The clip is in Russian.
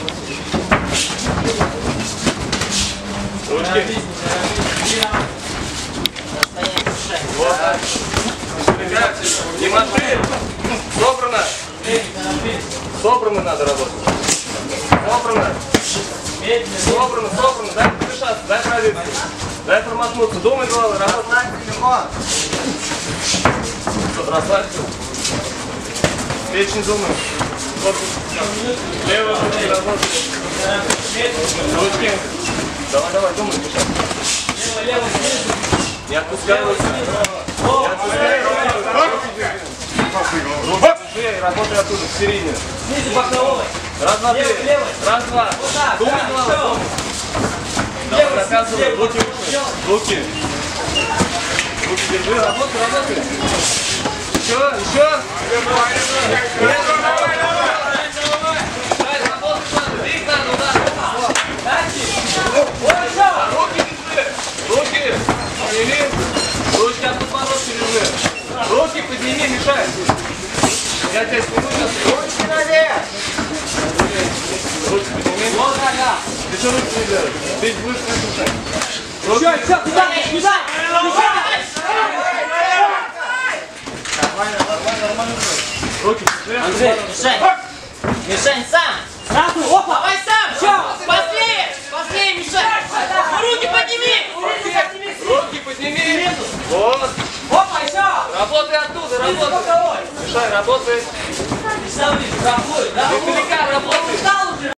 Ручки. Вот. Демонстрируй. Собрано. Собрано надо работать. Собрано. Собрано, собрано. Дай подышаться, дай провериться. Дай промахнуться. Думай головой, работай. Расслабься. Печень думай. Левая рука работает. Ручки. Давай, давай, думай, дышать. Левая. Не отпускай руки. Не отпускай руки. Руки, работай оттуда, в середине. Раз, два, три. Раз, два. Думай головой. Давай, доказывай. Руки выше. Руки. Руки держи, работай, работай. Еще, еще. Их надо, удар. Руки держи. Руки. Подними. Ручки от подбородка держи. Руки подними, мешай. Я тебя сниму сейчас. Ручки наверх. Ручки подними. Вот нога. Ты что ручки не делаешь? Ты будешь как мешать. Еще, все, туда, туда. Нормально. Руки. Андрей, Мишань. Мишань, сам. Сразу, опа. Давай сам. Все. Быстрее, Мишань. Руки подними. Руки подними. Вот. Опа, еще. Работай оттуда, работай. Мишань, работай. Издалека, работай, да? Издалека работай.